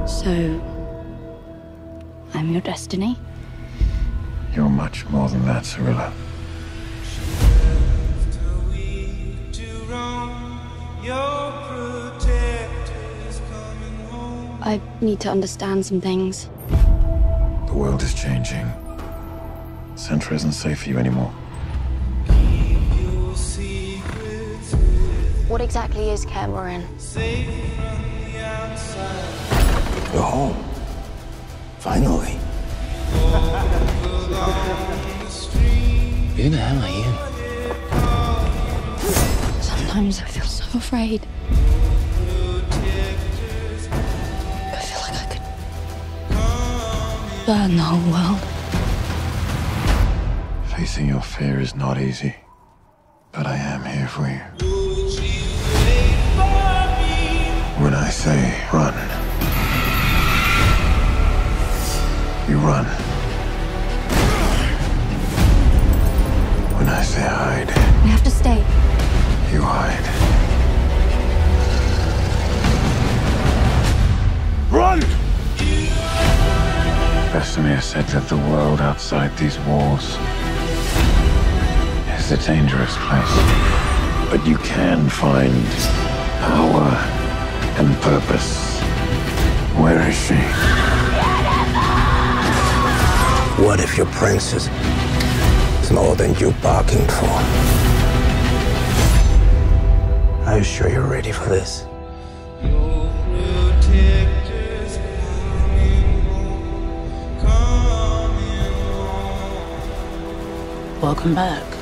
So, I'm your destiny? You're much more than that, Cirilla. I need to understand some things. The world is changing. Centra isn't safe for you anymore. What exactly is Kaer Morhen? You're home. Finally. Who the hell are you? Sometimes I feel so afraid. I feel like I could burn the whole world. Facing your fear is not easy, but I am here for you. When I say run, you run. When I say hide, We have to stay. you hide. Run! Vesemir said that the world outside these walls is a dangerous place. But you can find power and purpose. Where is she? What if your princess is more than you bargained for? Are you sure you're ready for this? Welcome back.